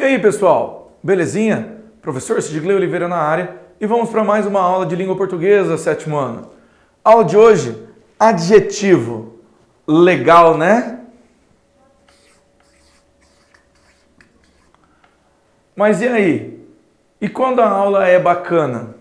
aí, pessoal? Belezinha? Professor Sidgley Oliveira na área e vamos para mais uma aula de língua portuguesa, sétimo ano. Aula de hoje, adjetivo. Legal, né? Mas e aí? E quando a aula é bacana?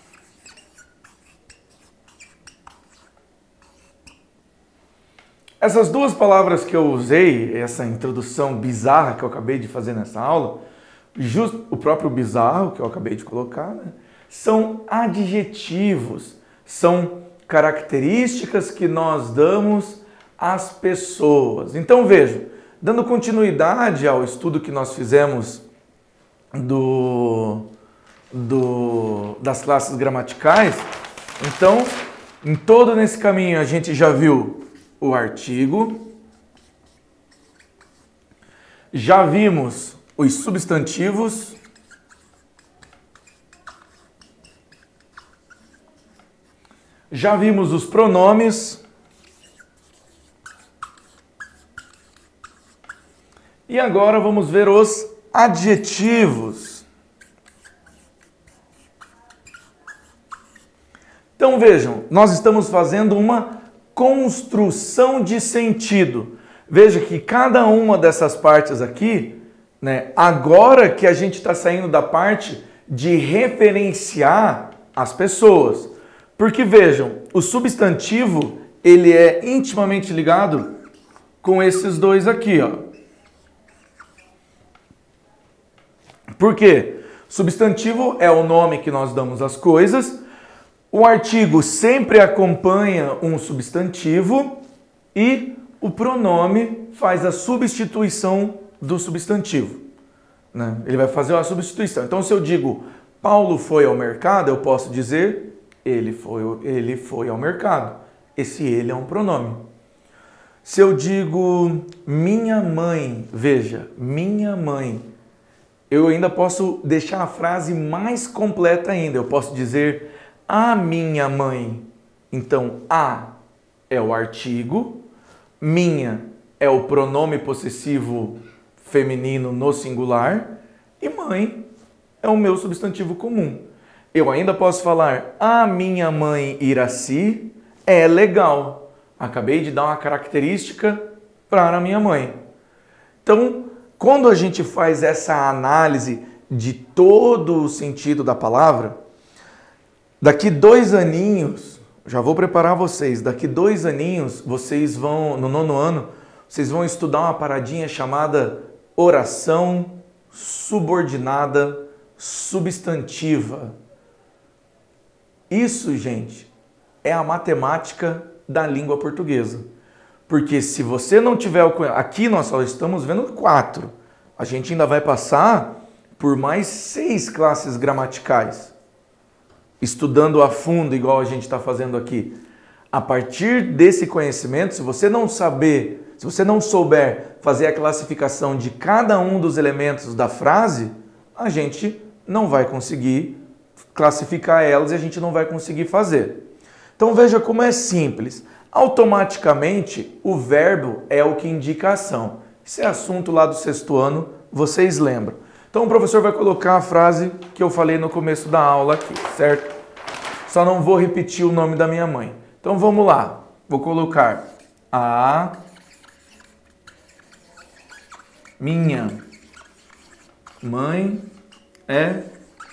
Essas duas palavras que eu usei, essa introdução bizarra que eu acabei de fazer nessa aula, o próprio bizarro que eu acabei de colocar, né, são adjetivos, são características que nós damos às pessoas. Então veja, dando continuidade ao estudo que nós fizemos das classes gramaticais, então, em todo nesse caminho a gente já viu o artigo, já vimos os substantivos, já vimos os pronomes e agora vamos ver os adjetivos. Então vejam, nós estamos fazendo uma construção de sentido. Veja que cada uma dessas partes aqui, né, agora que a gente está saindo da parte de referenciar as pessoas. Porque vejam, o substantivo, ele é intimamente ligado com esses dois aqui, ó. Por quê? Substantivo é o nome que nós damos às coisas. O artigo sempre acompanha um substantivo e o pronome faz a substituição do substantivo, né? Ele vai fazer uma substituição. Então, se eu digo Paulo foi ao mercado, eu posso dizer ele foi ao mercado. Esse ele é um pronome. Se eu digo minha mãe, veja, minha mãe, eu ainda posso deixar a frase mais completa ainda. Eu posso dizer a minha mãe. Então, a é o artigo, minha é o pronome possessivo feminino no singular e mãe é o meu substantivo comum. Eu ainda posso falar a minha mãe Iraci é legal. Acabei de dar uma característica para a minha mãe. Então, quando a gente faz essa análise de todo o sentido da palavra, daqui 2 aninhos, já vou preparar vocês, daqui 2 aninhos, vocês vão, no 9º ano, vocês vão estudar uma paradinha chamada oração subordinada substantiva. Isso, gente, é a matemática da língua portuguesa. Porque se você não tiver o conhecimento, aqui nós só estamos vendo 4. A gente ainda vai passar por mais 6 classes gramaticais, estudando a fundo, igual a gente está fazendo aqui. A partir desse conhecimento, se você não souber fazer a classificação de cada um dos elementos da frase, a gente não vai conseguir classificar elas e a gente não vai conseguir fazer. Então veja como é simples. Automaticamente, o verbo é o que indica a ação. Esse é assunto lá do 6º ano, vocês lembram. Então o professor vai colocar a frase que eu falei no começo da aula aqui, certo? Só não vou repetir o nome da minha mãe. Então vamos lá. Vou colocar a minha mãe é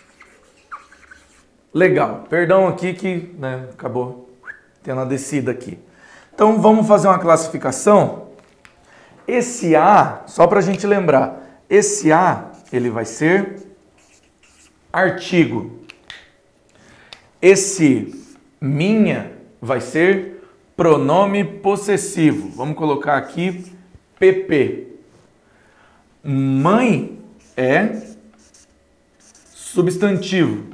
legal. Perdão aqui que, né, acabou tendo a descida aqui. Então vamos fazer uma classificação. Esse A, só para a gente lembrar, esse A, ele vai ser artigo. Esse minha vai ser pronome possessivo. Vamos colocar aqui PP. Mãe é substantivo.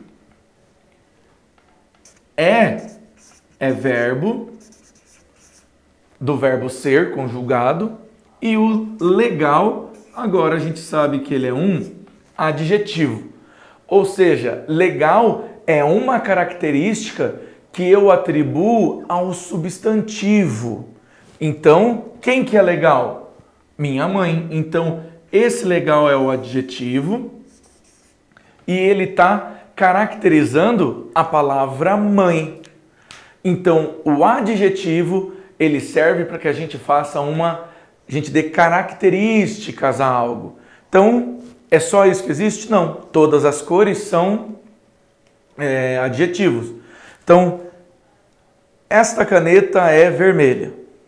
É verbo, do verbo ser conjugado, e o legal, agora a gente sabe que ele é um adjetivo. Ou seja, legal é uma característica que eu atribuo ao substantivo. Então, quem que é legal? Minha mãe. Então, Esse legal é o adjetivo e ele está caracterizando a palavra mãe. Então, o adjetivo, ele serve para que a gente faça a gente dê características a algo. Então, é só isso que existe? Não. Todas as cores são adjetivos. Então, esta caneta é vermelha.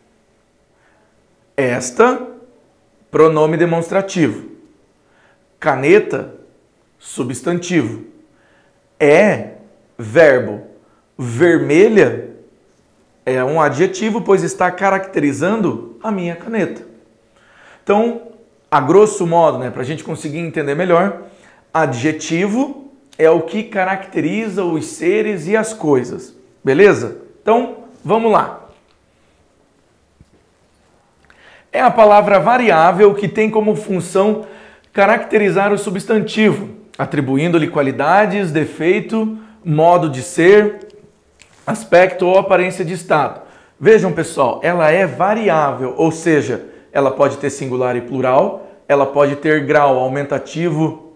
Esta, pronome demonstrativo. Caneta, substantivo. É, verbo. Vermelha é um adjetivo, pois está caracterizando a minha caneta. Então, a grosso modo, para a gente conseguir entender melhor, adjetivo é o que caracteriza os seres e as coisas. Beleza? Então, vamos lá. É a palavra variável que tem como função caracterizar o substantivo, atribuindo-lhe qualidades, defeito, modo de ser, aspecto ou aparência de estado. Vejam, pessoal, ela é variável, ou seja, ela pode ter singular e plural, ela pode ter grau aumentativo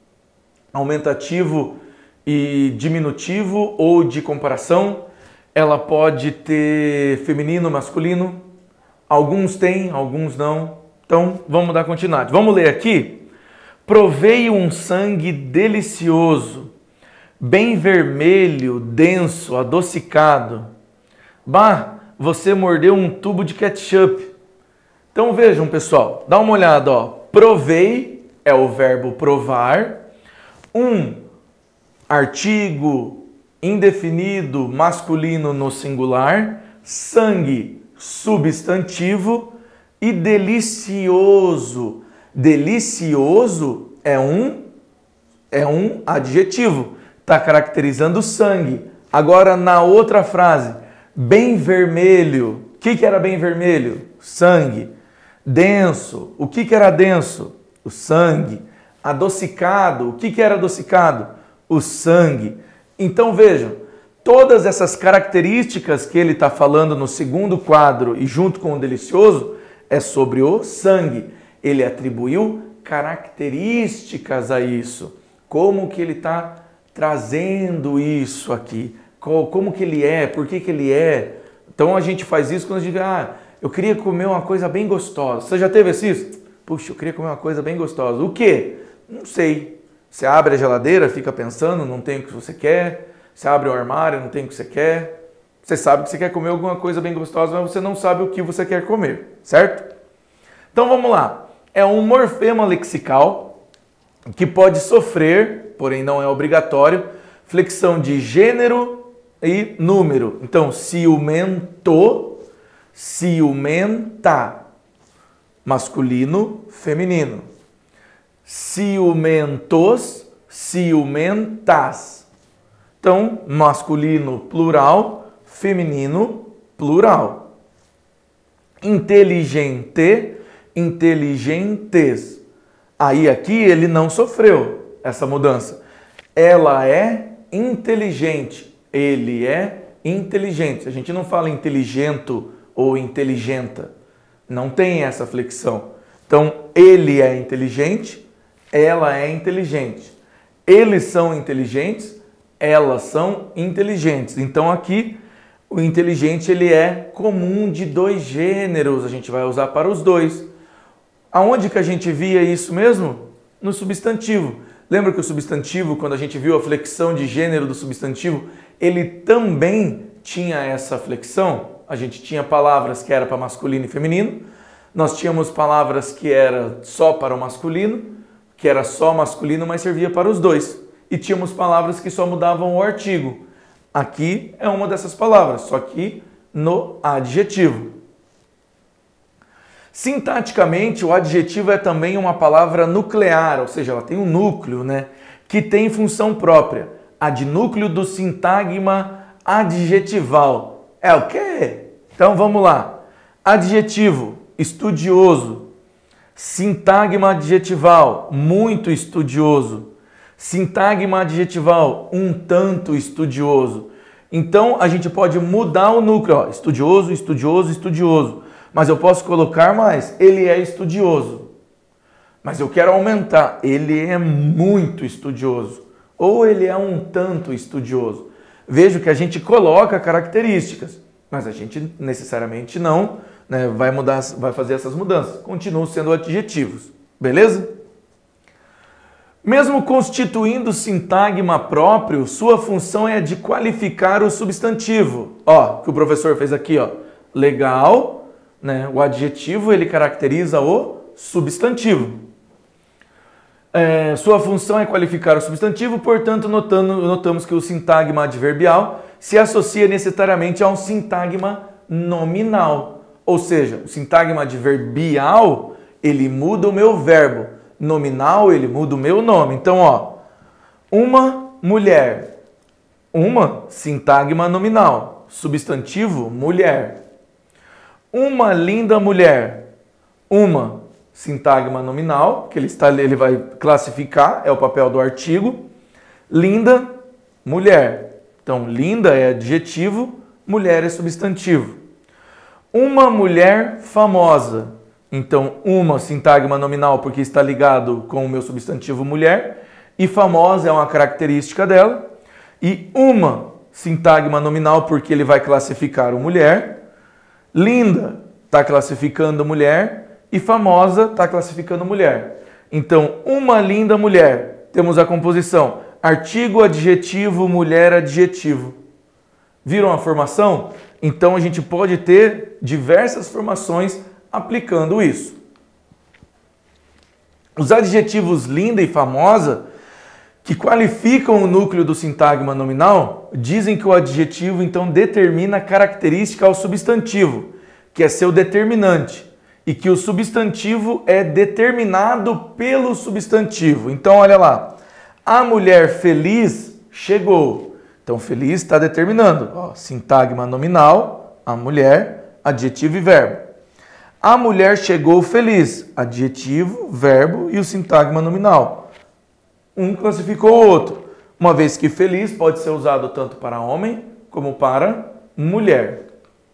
e diminutivo ou de comparação, ela pode ter feminino, masculino, alguns têm, alguns não. Então, vamos dar continuidade. Vamos ler aqui. Provei um sangue delicioso, bem vermelho, denso, adocicado. Bah, você mordeu um tubo de ketchup. Então vejam, pessoal, dá uma olhada, ó. Provei é o verbo provar. Um artigo indefinido masculino no singular. Sangue, substantivo. E delicioso. Delicioso é um adjetivo. Está caracterizando o sangue. Agora, na outra frase, bem vermelho. O que era bem vermelho? Sangue. Denso. O que era denso? O sangue. Adocicado. O que era adocicado? O sangue. Então, vejam, todas essas características que ele está falando no segundo quadro e junto com o delicioso é sobre o sangue. Ele atribuiu características a isso. Como que ele está trazendo isso aqui, como que ele é, por que ele é. Então a gente faz isso quando a gente diz, eu queria comer uma coisa bem gostosa. Você já teve isso? Puxa, eu queria comer uma coisa bem gostosa. O quê? Não sei. Você abre a geladeira, fica pensando, não tem o que você quer. Você abre o armário, não tem o que você quer. Você sabe que você quer comer alguma coisa bem gostosa, mas você não sabe o que você quer comer, certo? Então vamos lá. É um morfema lexical que pode sofrer, porém não é obrigatório, flexão de gênero e número. Então, ciumento, ciumenta, masculino, feminino. Ciumentos, ciumentas. Então, masculino, plural, feminino, plural. Inteligente, inteligentes. Aí aqui ele não sofreu essa mudança. Ela é inteligente, ele é inteligente. A gente não fala inteligento ou inteligenta. Não tem essa flexão. Então, ele é inteligente, ela é inteligente. Eles são inteligentes, elas são inteligentes. Então, aqui, o inteligente ele é comum de dois gêneros. A gente vai usar para os dois. Aonde que a gente via isso mesmo? No substantivo. Lembra que o substantivo, quando a gente viu a flexão de gênero do substantivo, ele também tinha essa flexão? A gente tinha palavras que era para masculino e feminino, nós tínhamos palavras que era só para o masculino, que era só masculino, mas servia para os dois. E tínhamos palavras que só mudavam o artigo. Aqui é uma dessas palavras, só que no adjetivo. Sintaticamente, o adjetivo é também uma palavra nuclear, ou seja, ela tem um núcleo, que tem função própria. Adnúcleo do sintagma adjetival. É o quê? Então vamos lá. Adjetivo, estudioso. Sintagma adjetival, muito estudioso. Sintagma adjetival, um tanto estudioso. Então a gente pode mudar o núcleo, estudioso, estudioso, estudioso. Mas eu posso colocar mais, ele é estudioso. mas eu quero aumentar. Ele é muito estudioso. Ou ele é um tanto estudioso. Vejo que a gente coloca características, mas a gente necessariamente não, né, vai fazer essas mudanças. Continuam sendo adjetivos. Beleza? Mesmo constituindo sintagma próprio, sua função é de qualificar o substantivo. Ó, que o professor fez aqui, ó. Legal, né? O adjetivo ele caracteriza o substantivo. Sua função é qualificar o substantivo, portanto, notamos que o sintagma adverbial se associa necessariamente a um sintagma nominal. Ou seja, o sintagma adverbial, ele muda o meu verbo. Nominal, ele muda o meu nome. Então, ó, uma mulher. Uma, sintagma nominal. Substantivo, mulher. Uma linda mulher. Uma, sintagma nominal, que ele vai classificar, é o papel do artigo. Linda, mulher. Então, linda é adjetivo, mulher é substantivo. Uma mulher famosa. Então, uma, sintagma nominal, porque está ligado com o meu substantivo mulher. E famosa é uma característica dela. E uma, sintagma nominal, porque ele vai classificar o mulher. Linda, está classificando mulher. E famosa, está classificando mulher. Então, uma linda mulher. Temos a composição artigo, adjetivo, mulher, adjetivo. Viram a formação? Então, a gente pode ter diversas formações aplicando isso. Os adjetivos linda e famosa, que qualificam o núcleo do sintagma nominal, dizem que o adjetivo, então, determina característica ao substantivo, que é seu determinante, e que o substantivo é determinado pelo substantivo. Então, olha lá. A mulher feliz chegou. Então, feliz está determinando. Ó, sintagma nominal, a mulher, adjetivo e verbo. A mulher chegou feliz. Adjetivo, verbo e o sintagma nominal. Um classificou o outro. Uma vez que feliz pode ser usado tanto para homem como para mulher.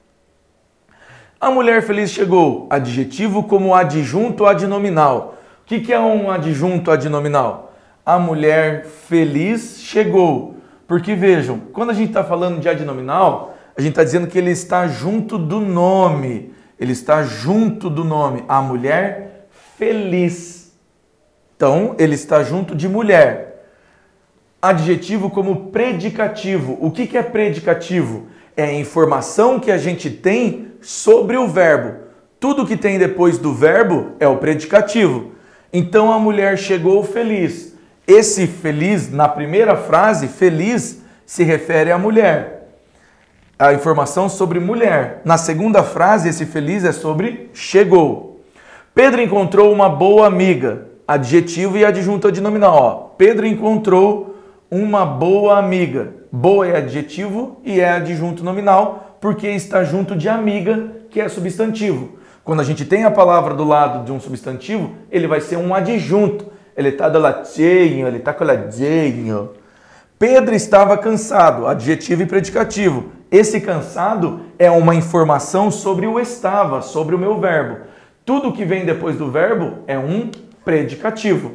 A mulher feliz chegou. Adjetivo como adjunto adnominal. O que é um adjunto adnominal? A mulher feliz chegou. Porque vejam, quando a gente está falando de adnominal, a gente está dizendo que ele está junto do nome. Ele está junto do nome. A mulher feliz. Então, ele está junto de mulher. Adjetivo como predicativo. O que é predicativo? É a informação que a gente tem sobre o verbo. Tudo que tem depois do verbo é o predicativo. Então, a mulher chegou feliz. Esse feliz, na primeira frase, feliz, se refere à mulher. A informação sobre mulher. Na segunda frase, esse feliz é sobre chegou. Pedro encontrou uma boa amiga. Adjetivo e adjunto adnominal. Ó, Pedro encontrou uma boa amiga. Boa é adjetivo e é adjunto nominal, porque está junto de amiga, que é substantivo. Quando a gente tem a palavra do lado de um substantivo, ele vai ser um adjunto. Ele está do latinho, ele está coladinho. Pedro estava cansado, adjetivo e predicativo. Esse cansado é uma informação sobre o estava, sobre o meu verbo. Tudo que vem depois do verbo é um predicativo.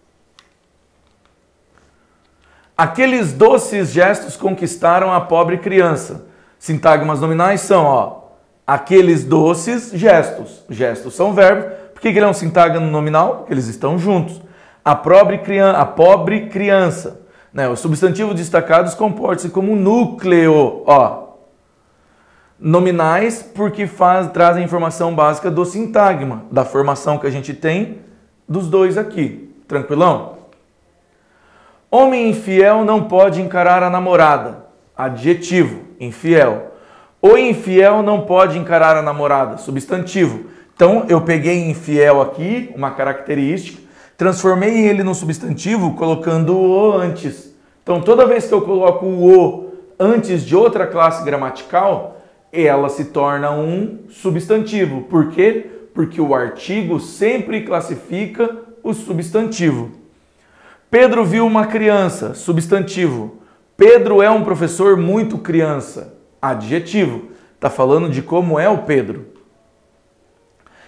Aqueles doces gestos conquistaram a pobre criança. Sintagmas nominais são, ó, aqueles doces gestos. Gestos são verbos. Por que ele é um sintagma nominal? Porque eles estão juntos. A pobre criança. Né? Os substantivos destacados comportam-se como núcleo. Ó. Nominais porque trazem informação básica do sintagma, da formação que a gente tem dos dois aqui. Tranquilão? Homem infiel não pode encarar a namorada. Adjetivo, infiel. O infiel não pode encarar a namorada. Substantivo. Então, eu peguei infiel aqui, uma característica, transformei ele no substantivo colocando o antes. Então, toda vez que eu coloco o antes de outra classe gramatical, ela se torna um substantivo. Por quê? Porque o artigo sempre classifica o substantivo. Pedro viu uma criança, substantivo. Pedro é um professor muito criança, adjetivo. Está falando de como é o Pedro.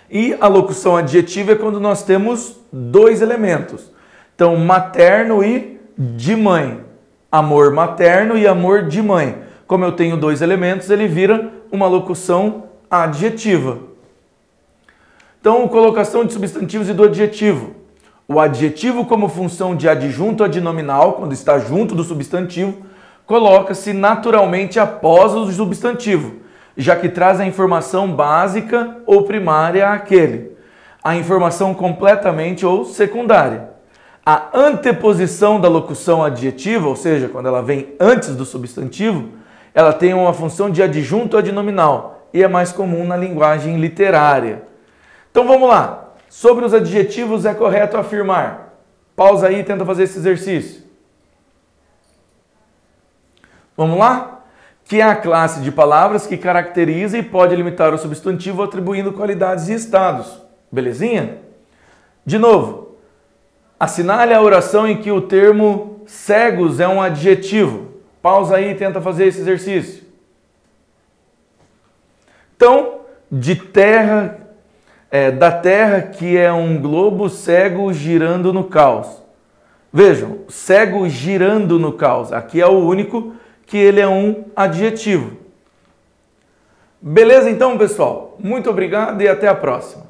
E a locução adjetiva é quando nós temos dois elementos. Então, materno e de mãe. Amor materno e amor de mãe. Como eu tenho dois elementos, ele vira uma locução adjetiva. Então, colocação de substantivos e do adjetivo. O adjetivo, como função de adjunto adnominal, quando está junto do substantivo, coloca-se naturalmente após o substantivo, já que traz a informação básica ou primária àquele, a informação completamente ou secundária. A anteposição da locução adjetiva, ou seja, quando ela vem antes do substantivo, ela tem uma função de adjunto adnominal e é mais comum na linguagem literária. Então vamos lá. Sobre os adjetivos é correto afirmar. Pausa aí e tenta fazer esse exercício. Vamos lá? Que é a classe de palavras que caracteriza e pode limitar o substantivo atribuindo qualidades e estados. Belezinha? De novo, assinale a oração em que o termo cegos é um adjetivo. Pausa aí e tenta fazer esse exercício. Então, da Terra que é um globo cego girando no caos. Vejam, cego girando no caos. Aqui é o único que ele é um adjetivo. Beleza então, pessoal? Muito obrigado e até a próxima.